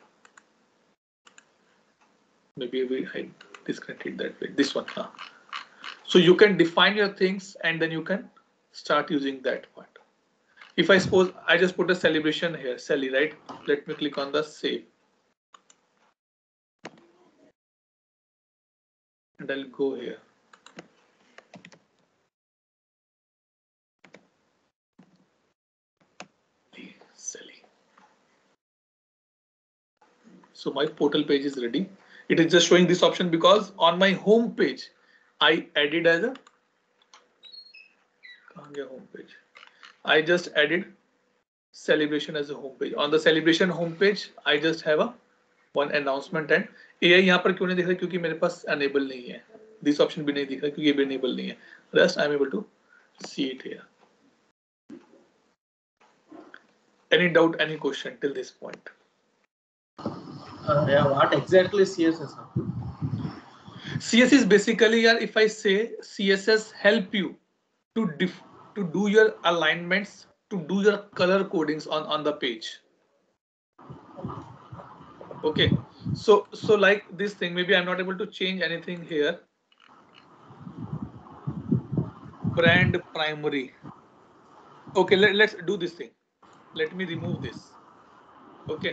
Maybe we I disconnected that way. This one. Huh? So you can define your things and then you can start using that part. If I suppose I just put a celebration here, Sally, right? Let me click on the save. And I'll go here. Sally. So my portal page is ready. It is just showing this option because on my home page, I added as a home page. I just added celebration as a home page. On the celebration home page, I just have a one announcement and A I यहाँ पर क्यों नहीं दिख रहा? क्योंकि मेरे पास enable नहीं है. This option भी नहीं दिख रहा क्योंकि ये भी enable नहीं है. Rest I am able to see it here. Any doubt? Any question till this point? Uh, yeah, what exactly C S S? C S S is basically, yeah, if I say C S S help you to diff to do your alignments, to do your color codings on on the page. Okay, so so like this thing, maybe I'm not able to change anything here. Brand primary. Okay, let, let's do this thing. Let me remove this. Okay,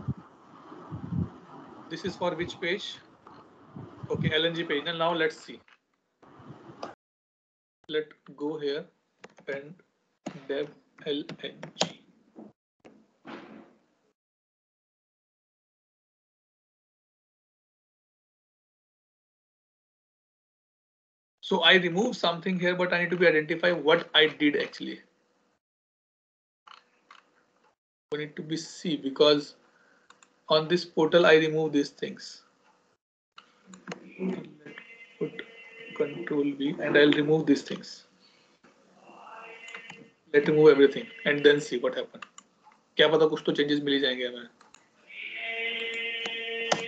this is for which page? Okay, L N G page. And now let's see. Let go here and dev L N G. So I remove something here, but I need to be identify what I did actually. We need to be see because on this portal I remove these things. Put control V and I'll remove these things. Let remove everything and then see what happens. क्या पता कुछ तो changes मिल ही जाएंगे हमें.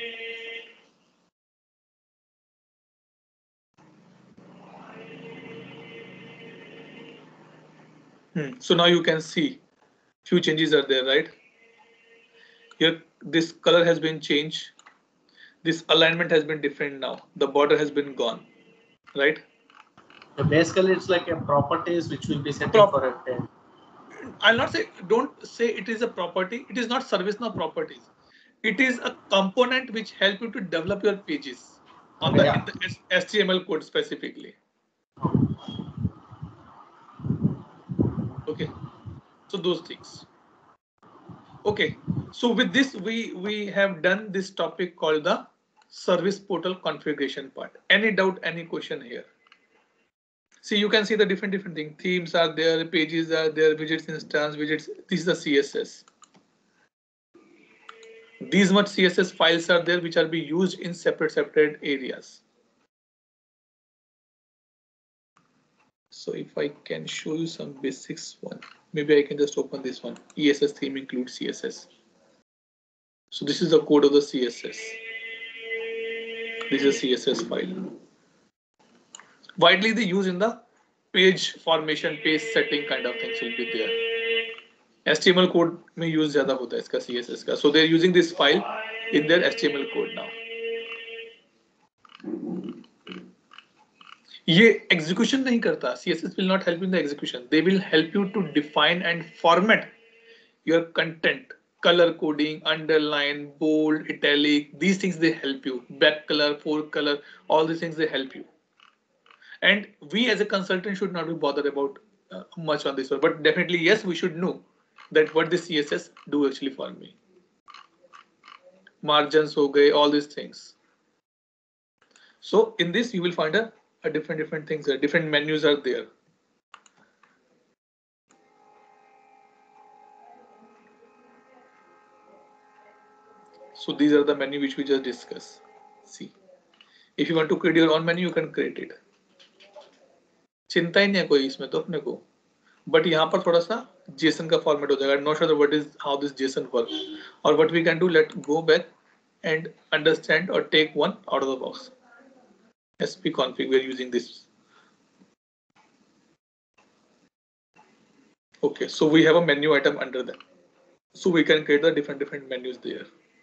Hmm. So now you can see few changes are there, right? Here, this color has been changed. This alignment has been different now. The border has been gone, right? So basically, it's like a properties which will be setting Prop for a ten. I'll not say, don't say it is a property. It is not ServiceNow properties. It is a component which help you to develop your pages on Okay, the, yeah. in the H T M L code specifically. Okay, so those things. Okay, so with this, we we have done this topic called the service portal configuration part. Any doubt, any question here? See, you can see the different different things. Themes are there, pages are there, widgets instance, widgets. This is the C S S. These much C S S files are there which are be used in separate separate areas. So if I can show you some basics one, maybe I can just open this one. E S S theme includes C S S. So this is the code of the C S S. This is a C S S file. Widely they use in the page formation, page setting kind of things will be there. H T M L code में use ज़्यादा होता है इसका C S S का. So they're using this file in their H T M L code now. ये execution नहीं करता. C S S will not help in the execution. They will help you to define and format your content. Color coding, underline, bold, italic. These things they help you. Back color, fore color. All these things they help you. And we as a consultant should not be bothered about uh, much on this one. But definitely yes, we should know that what the C S S do actually for me. Margins ho gaye, all these things. So in this you will find a, a different different things there. Different menus are there. So these are the menu which we just discussed. See, if you want to create your own menu, you can create it. चिंता ही नहीं है कोई इसमें तो अपने को. But यहाँ पर थोड़ा सा JSON का format हो जाएगा. I'm not sure what is how this JSON works. Or what we can do, let's go back and understand or take one out of the box. S P config, we're using this. Okay, so we have a menu item under that. So we can create the different different menus there.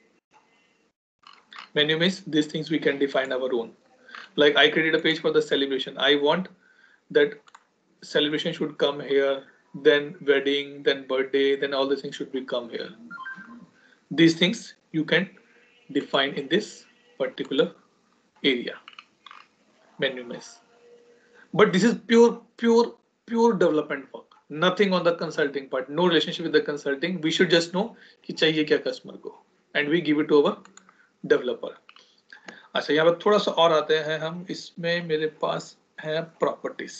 Menu means these things we can define our own. Like I created a page for the celebration. I want that celebration should come here, then wedding, then birthday, then all these things should be come here. These things you can define in this particular area. Menu means. But this is pure, pure, pure development work. Nothing on the consulting part. No relationship with the consulting. We should just know कि चाहिए क्या customer को, and we give it to our developer. अच्छा, यहाँ पर थोड़ा सा और आते हैं हम. इसमें मेरे पास है properties.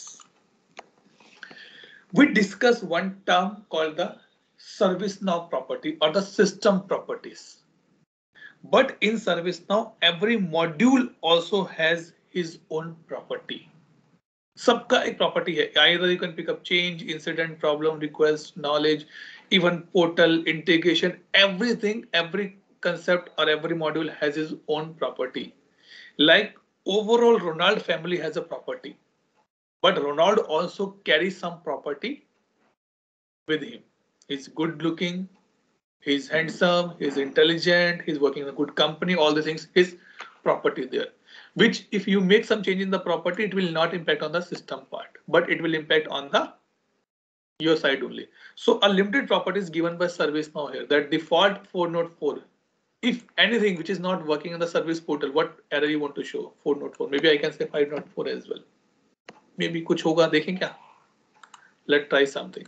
We discuss one term called the ServiceNow property or the system properties. But in ServiceNow, every module also has his own property. सबका एक property है. Either you can pick up change, incident, problem, request, knowledge, even portal, integration, everything, every concept or every module has his own property. Like overall Ronald family has a property, but Ronald also carries some property with him. He's good looking, he's handsome, he's intelligent, he's working in a good company, all the things, his property there. Which if you make some change in the property, it will not impact on the system part, but it will impact on the your side only. So a limited property is given by ServiceNow here, that default four note four. If anything which is not working in the service portal, what error you want to show? four note four. Maybe I can say five note four as well. Maybe कुछ होगा, देखें क्या? Let's try something.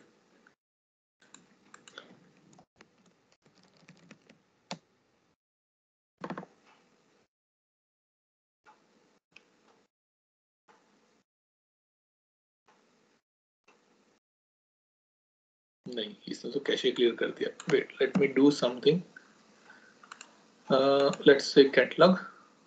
नहीं, इसने तो cache clear कर दिया. Wait, let me do something. Uh, let's say catalog.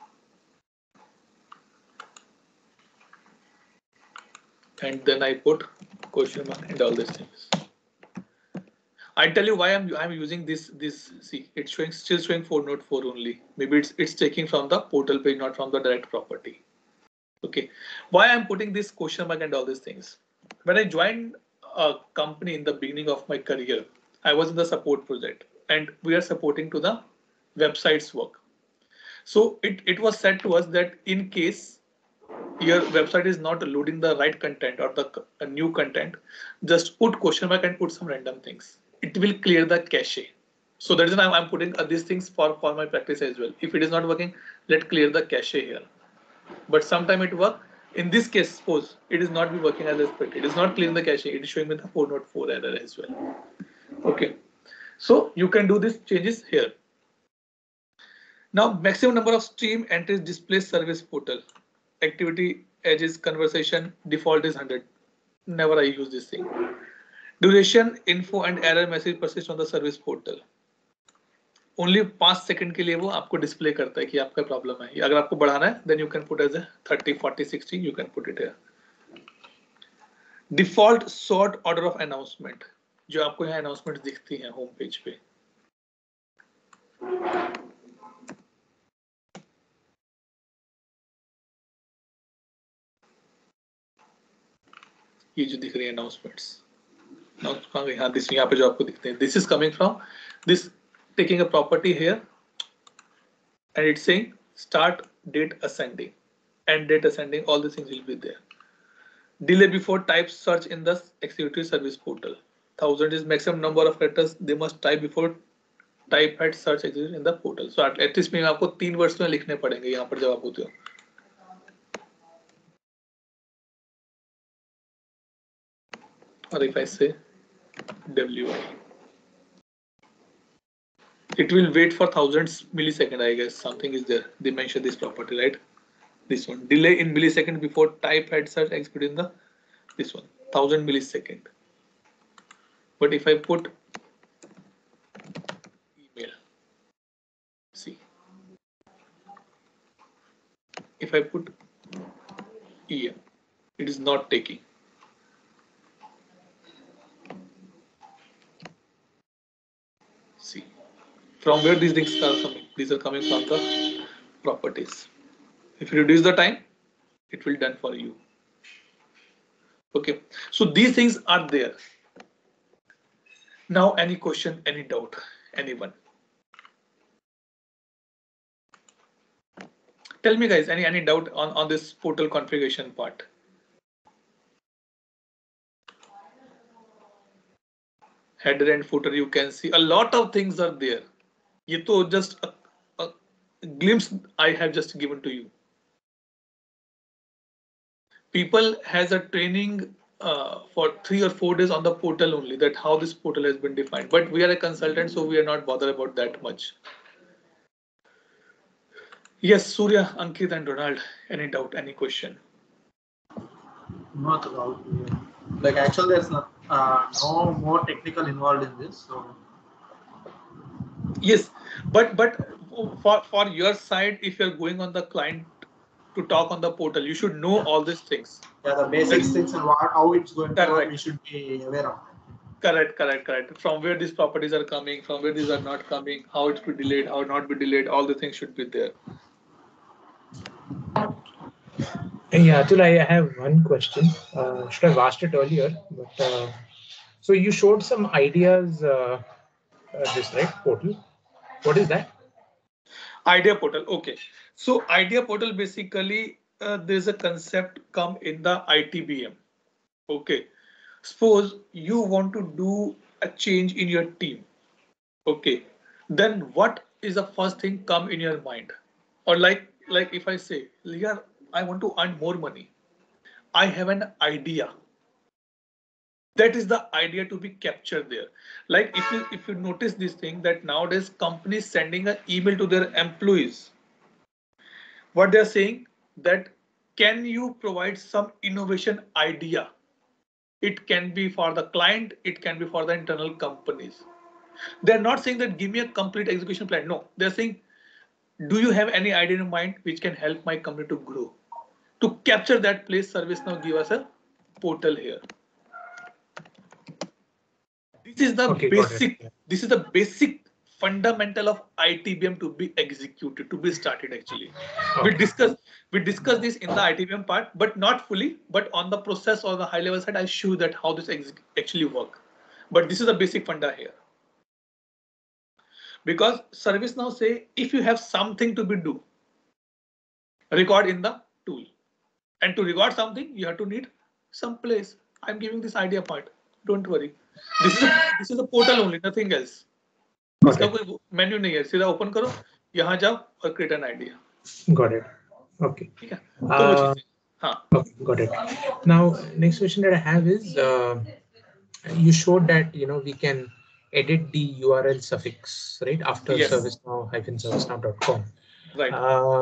And then I put question mark and all these things. I tell you why I'm I'm using this this. See, it's showing still showing four note four only. Maybe it's it's taking from the portal page, not from the direct property. Okay. Why I'm putting this question mark and all these things? When I joined a company in the beginning of my career. I was in the support project and we are supporting to the websites work. So it, it was said to us that in case your website is not loading the right content or the uh, new content, just put question mark and put some random things. It will clear the cache. So that is why I'm putting uh, these things for, for my practice as well. If it is not working, let clear the cache here. But sometime it work. In this case, suppose it is not be working as expected. It is not clearing the cache. It is showing me the four point four error as well. Okay. So you can do these changes here. Now, maximum number of stream entries display service portal. Activity edges conversation default is one hundred. Never I use this thing. Duration info and error message persist on the service portal. Only पाँच second के लिए वो आपको display करता है कि आपका problem है. अगर आपको बढ़ाना है then you can put as a thirty, forty, sixty. You can put it here. Default sort order of announcement जो आपको यहाँ announcement दिखती हैं होम पेज पे. ये जो दिख रही है announcements. Now यहाँ this यहाँ पे जो आपको दिखते हैं. This is coming from this. Taking a property here and it's saying start date ascending, end date ascending, all the things will be there. Delay before type search in the executive service portal. Thousand is maximum number of characters they must type before type at search executive in the portal. So at least में आपको तीन words में लिखने पड़ेंगे यहाँ पर जब आप होते हो. Or if I say W I. It will wait for thousands millisecond, I guess. Something is there. They mention this property, right? This one. Delay in millisecond before type had search executed in the this one. Thousand millisecond. But if I put email, see. If I put E M, it is not taking. See. From where these things are coming? These are coming from the properties. If you reduce the time, it will done for you. Okay, so these things are there. Now, any question, any doubt, anyone? Tell me, guys, any any doubt on on this portal configuration part? Header and footer, you can see a lot of things are there. ये तो just a, a glimpse I have just given to you. People has a training uh, for three or four days on the portal only, that how this portal has been defined. But we are a consultant, so we are not bothered about that much. Yes, Surya, Ankit, and Ronald. Any doubt? Any question? Not about like actually there's not uh, no more technical involved in this. So yes, but but for for your side, if you're going on the client to talk on the portal, you should know all these things. Yeah, the basic things and what how it's going to work, we should be aware of. Correct, correct, correct. From where these properties are coming, from where these are not coming, how it will be delayed, how not be delayed, all the things should be there. Yeah, Atul, I have one question. Uh, should have asked it earlier, but uh, so you showed some ideas. Uh, uh, this right portal. What is that? Idea portal. Okay, so idea portal basically uh, there's a concept come in the I T B M. Okay, suppose you want to do a change in your team. Okay, then what is the first thing come in your mind? Or like like if I say, Leah, I want to earn more money. I have an idea. That is the idea to be captured there. Like if you if you notice this thing that nowadays companies sending an email to their employees. What they're saying that can you provide some innovation idea? It can be for the client, it can be for the internal companies. They're not saying that give me a complete execution plan. No, they're saying, do you have any idea in mind which can help my company to grow? To capture that place, ServiceNow give us a portal here. This is the Okay, basic. This is the basic fundamental of I T B M to be executed, to be started actually. Okay. We discuss we discuss this in the I T B M part, but not fully, but on the process or the high level side, I'll show you that how this actually work. But this is the basic funda here. Because ServiceNow say, if you have something to be do, record in the tool. And to record something, you have to need some place. I'm giving this idea part. Don't worry. This is a, this is a portal only, nothing else. इसका कोई menu नहीं है, सीधा open करो, यहाँ जाओ और create an idea. Got it. Okay. ठीक है, तो वो चीज़ है. हाँ. Okay, got it. Now, next question that I have is, uh, you showed that you know we can edit the U R L suffix right after Yes. servicenow dash servicenow dot com. Right. Uh,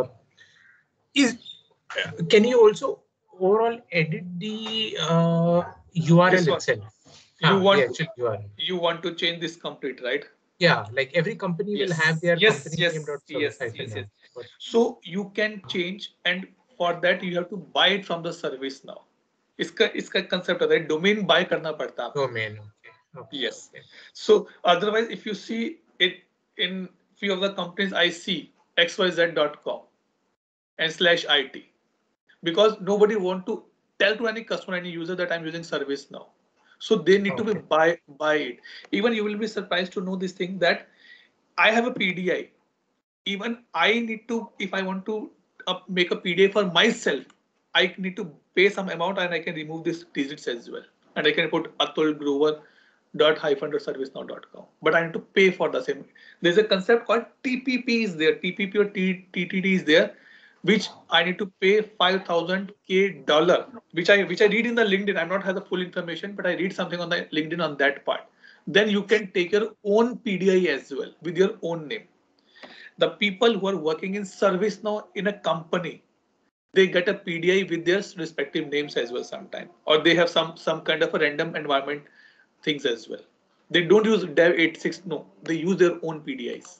is can you also overall edit the uh, U R L This one. itself? You Ah, want the to, actual U R L. you want to change this complete, right? Yeah, like every company Yes. will have their Yes, company yes, name dot yes, service yes, hyphen yes. now. So you can change, and for that you have to buy it from the ServiceNow. इसका इसका concept होता है, domain buy करना पड़ता है आपको. Domain. Okay. Okay. Yes. Okay. So otherwise, if you see it in few of the companies, I see x y z dot com and slash I T, because nobody want to tell to any customer, any user that I'm using ServiceNow. So they need to be Okay. buy buy it. Even you will be surprised to know this thing that I have a P D I. Even I need to, if I want to uh, make a P D I for myself, I need to pay some amount and I can remove these digits as well. And I can put Atul Grover dot hyphen dot servicenow dot com. But I need to pay for the same. There's a concept called T P P is there. T P P or T T D is there, which I need to pay five thousand K dollar, which I which I read in the LinkedIn. I'm not have the full information, but I read something on the LinkedIn on that part. Then you can take your own P D I as well with your own name. The people who are working in ServiceNow in a company, they get a P D I with their respective names as well sometime, or they have some some kind of a random environment things as well. They don't use dev eighty-six, no, they use their own P D Is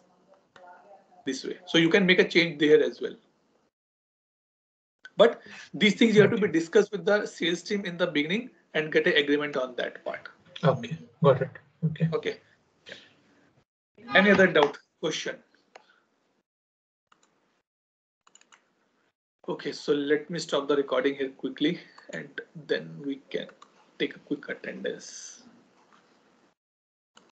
this way. So you can make a change there as well. But these things you have to be discussed with the sales team in the beginning and get an agreement on that part. Okay, got it. Okay. Okay. Any other doubt, question? Okay, so let me stop the recording here quickly and then we can take a quick attendance.